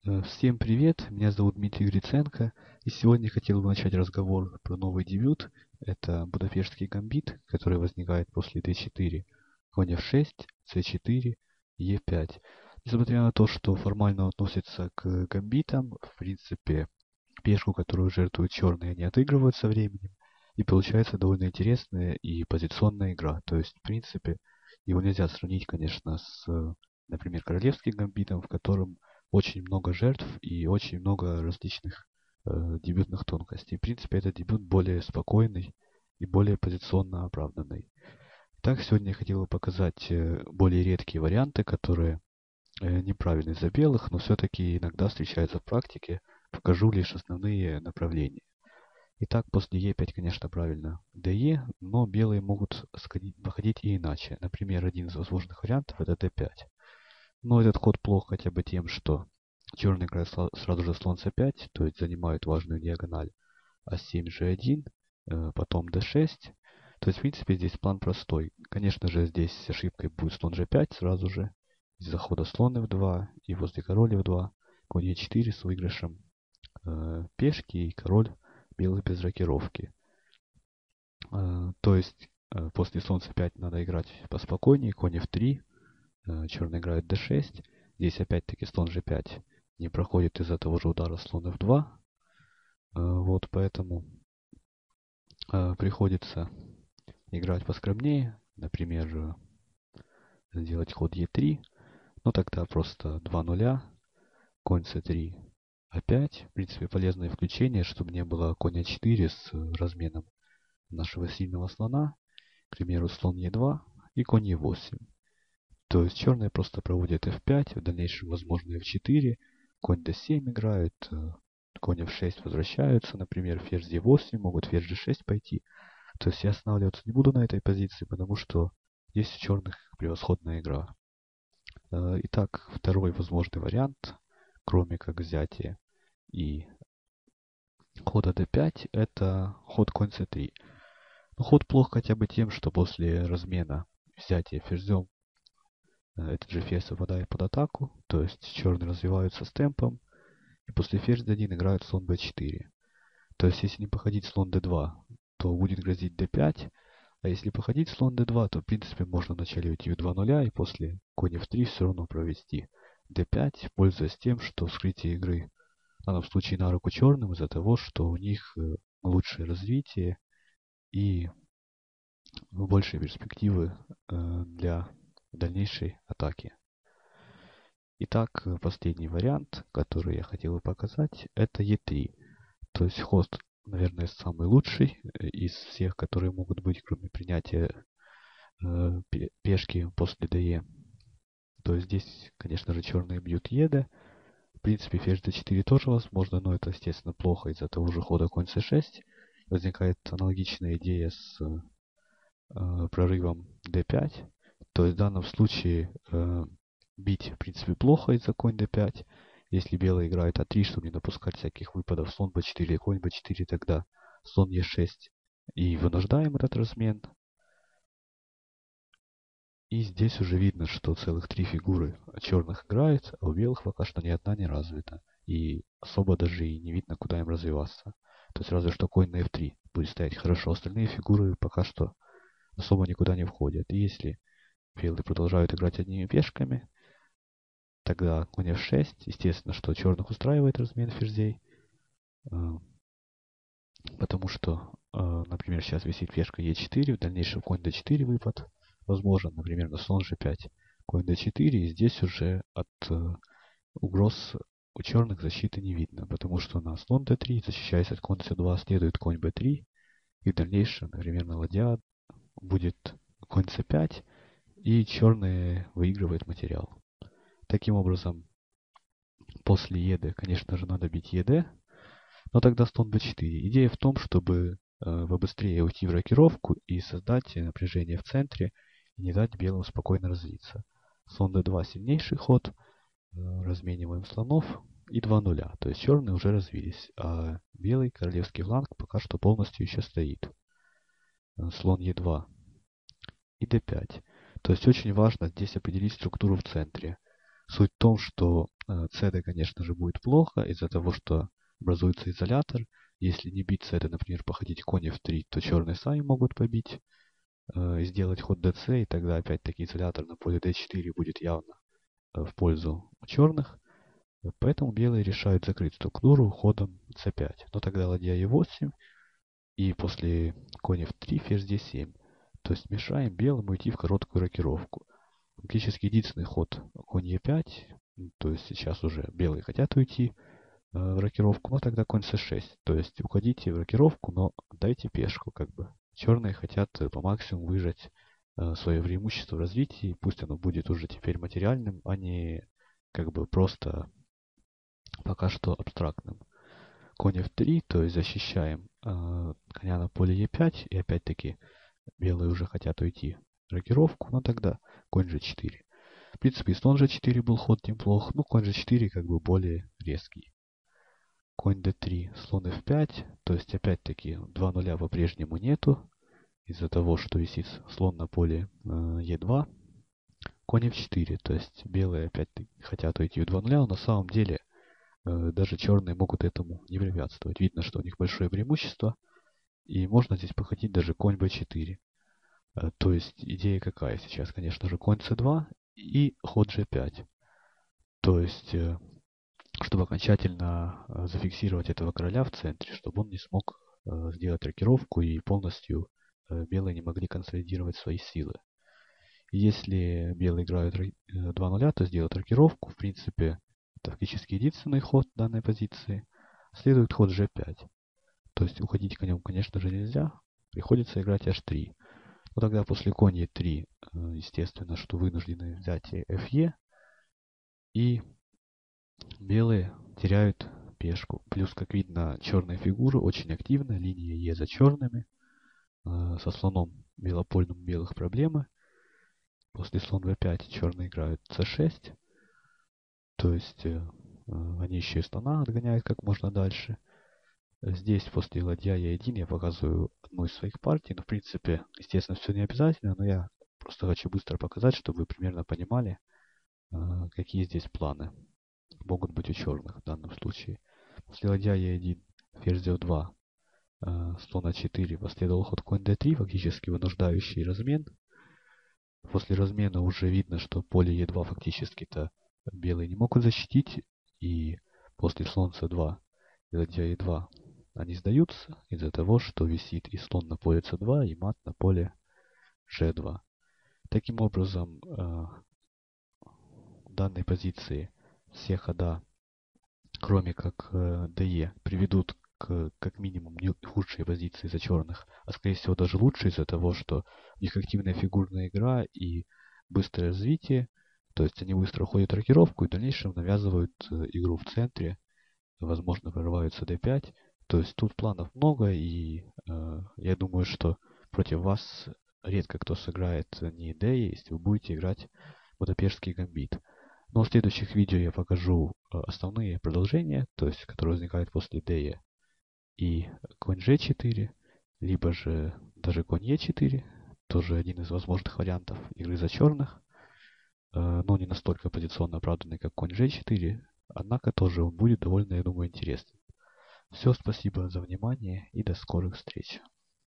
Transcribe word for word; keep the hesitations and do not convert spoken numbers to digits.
Э, Всем привет, меня зовут Дмитрий Гриценко, и сегодня хотел бы начать разговор про новый дебют. Это Будапештский гамбит, который возникает после дэ четыре, конь эф шесть, цэ четыре, е пять. Несмотря на то, что формально относится к гамбитам, в принципе, пешку, которую жертвуют черные, не отыгрывают со временем, и получается довольно интересная и позиционная игра. То есть, в принципе, его нельзя сравнить, конечно, с, например, королевским гамбитом, в котором очень много жертв и очень много различных э, дебютных тонкостей. В принципе, этот дебют более спокойный и более позиционно оправданный. Так, сегодня я хотел бы показать э, более редкие варианты, которые э, неправильны за белых, но все-таки иногда встречаются в практике. Покажу лишь основные направления. Итак, после е пять, конечно, правильно дэ, но белые могут выходить и иначе. Например, один из возможных вариантов это дэ пять. Но этот ход плох хотя бы тем, что черный играет сразу же слон цэ пять, то есть занимает важную диагональ, а семь же один, потом дэ шесть. То есть, в принципе, здесь план простой. Конечно же, здесь ошибкой будет слон же пять сразу же. Из-за хода слон эф два и возле король эф два, конь е четыре с выигрышем э, пешки и король белых без рокировки. Э, то есть, э, после слон цэ пять надо играть поспокойнее, конь эф три, черный играет дэ шесть. Здесь опять-таки слон же пять не проходит из-за того же удара слон эф два. Вот поэтому приходится играть поскромнее. Например, сделать ход е три. Но тогда просто два нуля. Конь цэ три опять. В принципе, полезное включение, чтобы не было конь а четыре с разменом нашего сильного слона. К примеру, слон е два и конь е восемь. То есть черные просто проводят эф пять, в дальнейшем возможно эф четыре, конь дэ семь играет, конь эф шесть возвращаются, например, ферзь е восемь, могут ферзь же шесть пойти. То есть я останавливаться не буду на этой позиции, потому что есть у черных превосходная игра. Итак, второй возможный вариант, кроме как взятия и хода дэ пять, это ход конь цэ три. Но ход плох хотя бы тем, что после размена взятия ферзем этот же ферзь попадает под атаку, то есть черные развиваются с темпом, и после ферзь дэ один играют слон бэ четыре. То есть если не походить слон дэ два, то будет грозить дэ пять, а если походить слон дэ два, то в принципе можно вначале уйти в два нуля и после конь эф три все равно провести дэ пять, пользуясь тем, что вскрытие игры в данном случае на руку черным из-за того, что у них лучшее развитие и большие перспективы для дальнейшей атаки. Итак, последний вариант, который я хотел бы показать, это е три. То есть ход, наверное, самый лучший из всех, которые могут быть, кроме принятия э, пешки после дэ. То есть здесь, конечно же, черные бьют е дэ. В принципе, ферзь дэ четыре тоже возможно, но это, естественно, плохо из-за того же хода конь цэ шесть. Возникает аналогичная идея с э, прорывом дэ пять. То есть в данном случае э, бить, в принципе, плохо из-за конь дэ пять. Если белые играют а три, чтобы не допускать всяких выпадов, слон бэ четыре, конь бэ четыре, тогда слон е шесть. И вынуждаем этот размен. И здесь уже видно, что целых три фигуры черных играет, а у белых пока что ни одна не развита. И особо даже и не видно, куда им развиваться. То есть разве что конь на эф три будет стоять хорошо. Остальные фигуры пока что особо никуда не входят. И если белые продолжают играть одними пешками, тогда конь эф шесть. Естественно, что черных устраивает размен ферзей. Потому что, например, сейчас висит пешка е четыре, в дальнейшем конь дэ четыре выпад возможен, например, на слон же пять. Конь дэ четыре, и здесь уже от угроз у черных защиты не видно, потому что на слон дэ три, защищаясь от конь цэ два, следует конь бэ три, и в дальнейшем, например, на ладья будет конь цэ пять, и черные выигрывают материал. Таким образом, после е дэ, конечно же, надо бить е дэ, но тогда слон бэ четыре. Идея в том, чтобы э, побыстрее уйти в рокировку и создать напряжение в центре и не дать белым спокойно развиться. Слон дэ два сильнейший ход. Э, размениваем слонов и два нуля. То есть черные уже развились, а белый королевский фланг пока что полностью еще стоит. Э, слон е два и дэ пять. То есть очень важно здесь определить структуру в центре. Суть в том, что э, cd, конечно же, будет плохо из-за того, что образуется изолятор. Если не бить cd, например, походить конь эф три, то черные сами могут побить э, и сделать ход dc, и тогда опять-таки изолятор на поле дэ четыре будет явно э, в пользу черных. Поэтому белые решают закрыть структуру ходом цэ пять. Но тогда ладья е восемь, и после конь эф три ферзь дэ семь. То есть мешаем белым уйти в короткую рокировку. Фактически единственный ход конь е пять, то есть сейчас уже белые хотят уйти э, в рокировку, но тогда конь цэ шесть. То есть уходите в рокировку, но дайте пешку как бы. Черные хотят по максимуму выжать э, свое преимущество в развитии, пусть оно будет уже теперь материальным, а не как бы просто пока что абстрактным. Конь эф три, то есть защищаем э, коня на поле е пять, и опять-таки белые уже хотят уйти в рокировку, но тогда конь же четыре. В принципе, и слон же четыре был ход неплох, но конь же четыре как бы более резкий. Конь дэ три, слон эф пять, то есть опять-таки два нуля по-прежнему нету, из-за того, что висит слон на поле э, е два. Конь эф четыре, то есть белые опять-таки хотят уйти в два нуля, но на самом деле даже черные могут этому не препятствовать. Видно, что у них большое преимущество. И можно здесь походить даже конь бэ четыре. То есть идея какая сейчас? Конечно же, конь цэ два и ход же пять. То есть, чтобы окончательно зафиксировать этого короля в центре, чтобы он не смог сделать рокировку и полностью белые не могли консолидировать свои силы. Если белые играют два нуля, то сделать рокировку, в принципе, фактически единственный ход данной позиции. Следует ход же пять. То есть уходить конем, конечно же, нельзя. Приходится играть аш три. Но тогда после конь е три, естественно, что вынуждены взять эф е. И белые теряют пешку. Плюс, как видно, черные фигуры очень активны. Линия е за черными. Со слоном белопольным у белых проблемы. После слон вэ пять черные играют цэ шесть. То есть э, они еще и слона отгоняют как можно дальше. Здесь после ладья е один я показываю одну из своих партий. Но в принципе, естественно, все не обязательно. Но я просто хочу быстро показать, чтобы вы примерно понимали, э, какие здесь планы могут быть у черных в данном случае. После ладья е один, ферзь дэ два, э, слон а четыре, последовал ход конь дэ три, фактически вынуждающий размен. После размена уже видно, что поле е два фактически-то белые не могут защитить. И после слон цэ два и ладья е два они сдаются из-за того, что висит и слон на поле цэ два, и мат на поле же два. Таким образом, в данной позиции все хода, кроме как дэ, приведут к как минимум не худшей позиции за черных, а скорее всего даже лучше из-за того, что у них активная фигурная игра и быстрое развитие. То есть они быстро уходят в рокировку и в дальнейшем навязывают игру в центре, возможно прорываются дэ пять. То есть тут планов много, и э, я думаю, что против вас редко кто сыграет не дэ, если вы будете играть Будапештский гамбит. Но в следующих видео я покажу основные продолжения, то есть которые возникают после дэ и конь же четыре, либо же даже конь е четыре, тоже один из возможных вариантов игры за черных, э, но не настолько позиционно оправданный, как конь же четыре, однако тоже он будет довольно, я думаю, интересным. Все, спасибо за внимание и до скорых встреч.